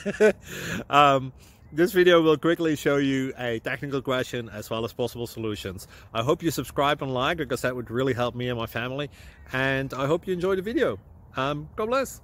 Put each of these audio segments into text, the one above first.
This video will quickly show you a technical question as well as possible solutions. I hope you subscribe and like, because that would really help me and my family. And I hope you enjoy the video. God bless.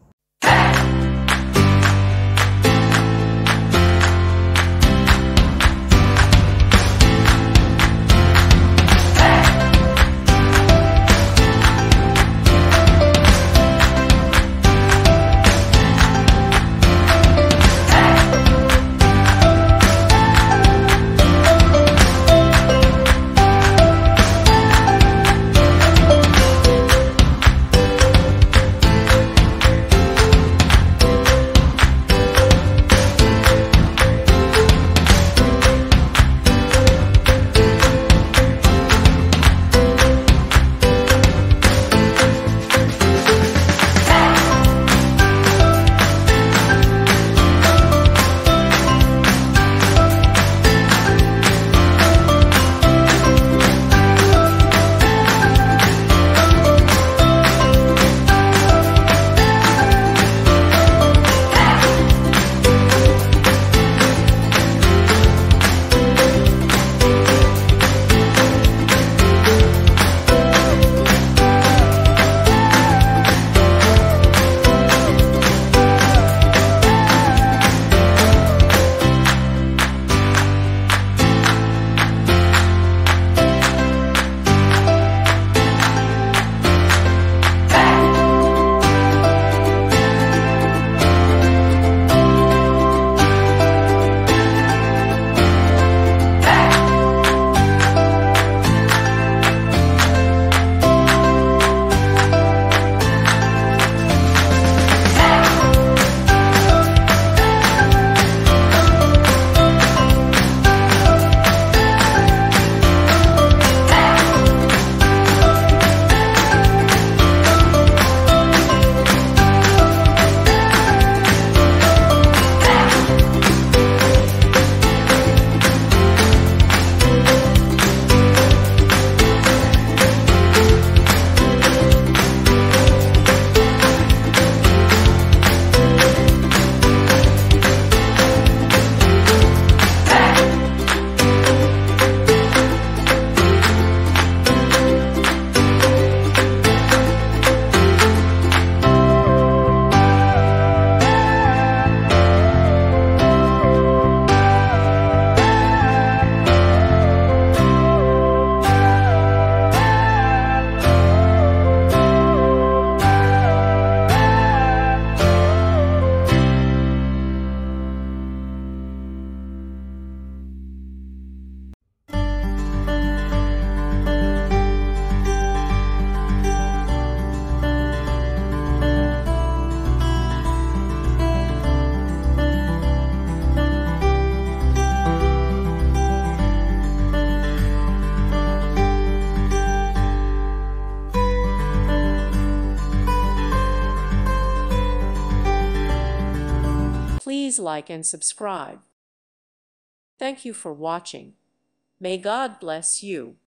Please like and subscribe. Thank you for watching. May God bless you.